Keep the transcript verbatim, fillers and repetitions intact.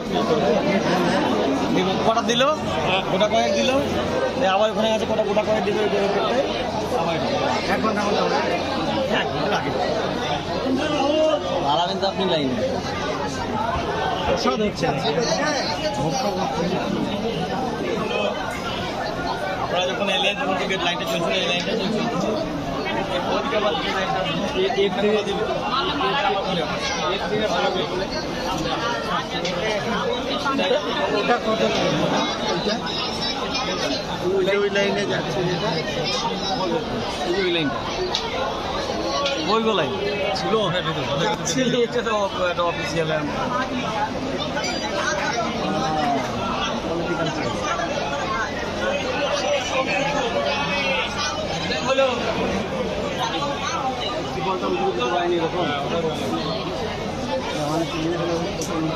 কটা দিল গোটা কয়েক দিল আবার ওখানে আছে কটা গোটা কয়েক দিবে এক ঘন্টা এক ঘন্টা লাগে দাঁড়াবেন তো আপনি লাইনে প্রসাদ হচ্ছে আপনারা যখন এলেন তখন টিকিট লাইনটা চলছিল এই লাইনটা চলছিল ওই লাইনে যাচ্ছে ওই লাইনটা ওই লাইন ছিল এটা তো একটা অফিসিয়াল হলো বলতাম দ্রুত বাহিনী এরকম